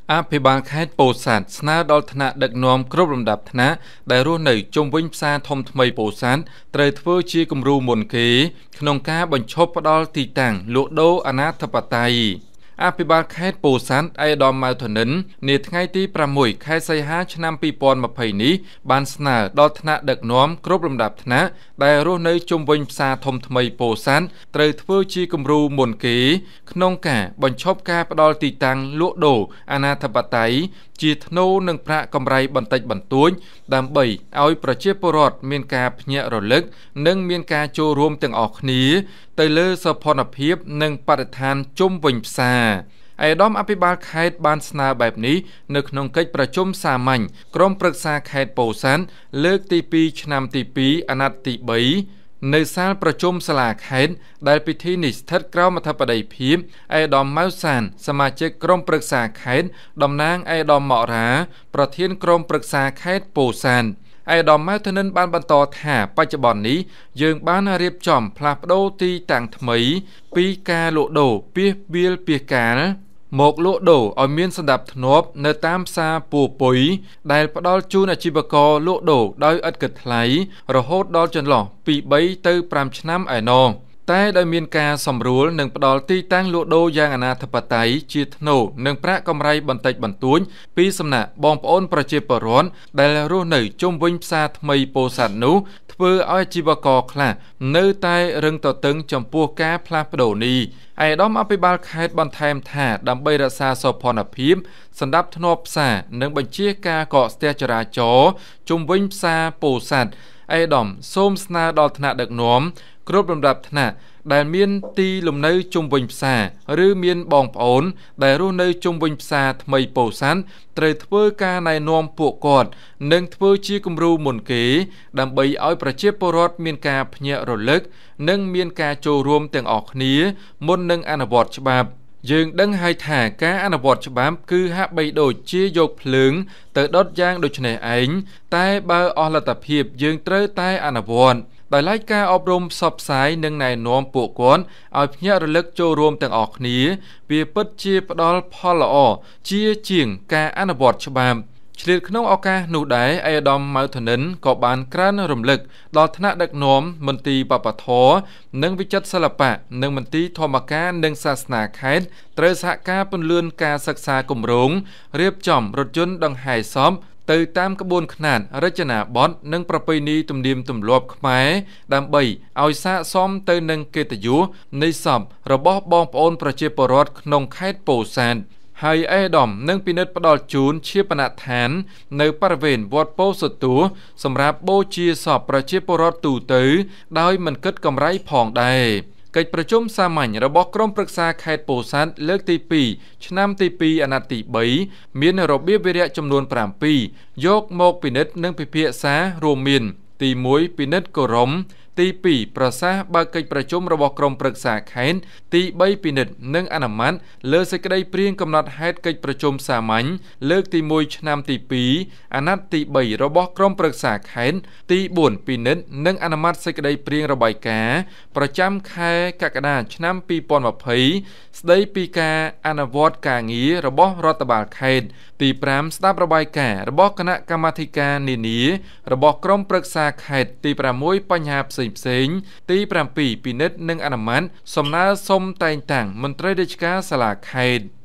អភិបាលខេត្តពោធិ៍សាត់ស្នើដល់ថ្នាក់ដឹកនាំគ្រប់លំដាប់ថ្នាក់ដែលរស់នៅជុំវិញផ្សារធំថ្មីពោធិ៍សាត់ត្រូវធ្វើជាគំរូមុនគេក្នុងការបញ្ឈប់ផ្ដល់ទីតាំងលក់ដូរអនាធិបតេយ្យអភិបាលខេត្តពោធិ៍សាត់ឯកឧត្តម ម៉ៅ ធនិននាថ្ងៃទី6 ខែសីហាឆ្នាំ2020នេះបានស្នើដល់ថ្នាក់ដឹកនាំគ្រប់លំដាប់ថ្នាក់ដែលរស់នៅជុំវិញផ្សារធំថ្មីពោធិ៍សាត់ត្រូវធ្វើជាគំរូមុនគេក្នុងការបញ្ឈប់ការផ្ដល់ទីតាំងលក់ដូរអនាធិបតេយ្យជាថ្នូរនឹងប្រាក់កម្រៃបន្តិចបន្តួចដើម្បីឲ្យប្រជាពលរដ្ឋមានការភ្ញាក់រលឹកនិងមានការចូលរួមទាំងអស់គ្នាទៅលើសោភ័ណភាពនិងបរិស្ថានជុំវិញផ្សារឯកឧត្តមអភិបាលខេត្តបានស្នើបែបនេះនៅក្នុងកិច្ចប្រជុំសាមញ្ញក្រុមប្រឹក្សាខេត្តពោធិ៍សាត់លើកទី2ឆ្នាំទី2អាណត្តិទី3នៅសាលប្រជុំសាលាខេត្តដែលពិធីនេះស្ថិតក្រោមអធិបតីភាពឯកឧត្តម ម៉ៅ សានសមាជិកក្រុមប្រឹក្សាខេត្តតំណាងឯកឧត្តម ម៉ាក់ រ៉ាប្រធានក្រុមប្រឹក្សាខេត្តពោធិ៍សាត់ឯកឧត្តម ម៉ៅ ធនិនបានបន្តថាបច្ចុប្បន្ននេះយើងបានរៀបចំផ្លាស់ប្ដូរទីតាំងថ្មីពីការលក់ដូរពាសវាលពាសកាលមកលក់ដូរឲ្យមានសណ្ដាប់ធ្នាប់នៅតាមផ្សារពួរពុយដែលផ្ដល់ជូនអាជីវករលក់ដូរដោយឥតគិតថ្លៃរហូតដល់ចន្លោះពី3ទៅ5ឆ្នាំឯណោះតែដោយមានការសម្រួលនិងផ្ដល់ទីតាំងលក់ដូរយ៉ាងអនាធិបតេយ្យជាថ្នូរនិងប្រាក់កម្រៃបន្តិចបន្តួចពីសំណាក់បងប្អូនប្រជាពលរដ្ឋដែលរស់នៅជុំវិញផ្សារថ្មីពោធិ៍សាត់នោះធ្វើឲ្យអាជីវករខ្លះនៅតែរឹងទទឹងចំពោះការផ្លាស់ប្ដូរនេះឯកឧត្តមអភិបាលខេត្តបន្ថែមថាដើម្បីរក្សាសោភ័ណភាពសណ្ដាប់ធ្នាប់ផ្សារនិងបញ្ជាការកកស្ទះចរាចរណ៍ជុំវិញផ្សារពោធិ៍សាត់ឯកឧត្តមសូមស្នើដល់ថ្នាក់ដឹកនាំគ្រប់លំដាប់ថ្នាក់ដែលមានទីលំនៅជុំវិញផ្សារឬមានបងប្អូនដែលរស់នៅជុំវិញផ្សារថ្មីពោធិ៍សាត់ត្រូវធ្វើការណែនាំពួកគាត់និងធ្វើជាគំរូមុនគេដើម្បីឲ្យប្រជាពលរដ្ឋមានការភ្ញាក់រលឹកនិងមានការចូលរួមទាំងអស់គ្នាមុននឹងអនុវត្តច្បាប់យើងដឹងហើយថាការអនុវត្តច្បាប់គឺហាក់បីដូចជាយកភ្លើងទៅដុតយ៉ាងដូចនេះឯងតែបើអស់លទ្ធភាពយើងត្រូវតែអនុវត្តដោយឡែកការអប់រំផ្សព្វផ្សាយនិងណែនាំពួកគាត់ឲ្យភ្ញាក់រលឹកចូលរួមទាំងអស់គ្នាវាពិតជាផ្ដល់ផលល្អជាងការអនុវត្តច្បាប់ឆ្លៀតក្នុងឱកាសនោះដែរឯកឧត្តម ម៉ៅ ធនិនក៏បានក្រើនរំលឹកដល់ថ្នាក់ដឹកនាំមន្ទីរវប្បធម៌និងវិចិត្រសិល្បៈនិងមន្ទីរធម្មការនិងសាសនាខេត្តត្រូវសហការពន្លឿនការសិក្សាគម្រោងរៀបចំរថយន្តដង្ហែសពទៅតាមក្បួនខ្នាតរចនាបថនិងប្រពៃណីទំនៀមទម្លាប់ខ្មែរដើម្បីឲ្យស័ក្តិសមទៅនឹងកិត្តិយសនៃសពរបស់បងប្អូនប្រជាពលរដ្ឋក្នុងខេត្តពោធិ៍សាត់ហើយឯកឧត្តមនឹងពិនិត្យផ្ដល់ជូនជាបណដ្ឋាននៅបរិវេណវត្តពោធិ៍សទួសម្រាប់បូជាសពប្រជាពលរដ្ឋទូទៅដោយមិនគិតកម្រៃផងដែរកិច្ចប្រជុំសាមញ្ញរបស់ក្រុមប្រឹក្សាខេត្តពោធិ៍សាត់លើកទី2ឆ្នាំទី2អាណត្តិទី3មានរបៀបវារៈចំនួន7យកមកពិនិត្យនិងពិភាក្សារួមមានទី1ពិនិត្យគោរមទី2ប្រសាសន៍បើកិច្ចប្រជុំរបស់ក្រុមប្រឹក្សាខេត្តទី3ពិនិត្យនិងអនុម័តលើសេចក្តីព្រាងកំណត់ហេតុកិច្ចប្រជុំសាមញ្ញលើកទី1ឆ្នាំទី2អាណត្តិទី3របស់ក្រុមប្រឹក្សាខេត្តទី4ពិនិត្យនិងអនុម័តសេចក្តីព្រាងរបាយការណ៍ប្រចាំខែកក្កដាឆ្នាំ2020ស្តីពីការអនុវត្តការងាររបស់រដ្ឋបាលខេត្តទី5ស្ដាប់របាយការណ៍របស់គណៈកម្មាធិការនានារបស់ក្រុមប្រឹក្សាខេត្តទី6បញ្ហាផ្សេងទី7ពិនិត្យនិងអនុម័តសំណើសុំតែងតាំងមន្ត្រីរាជការសាលាខេត្ត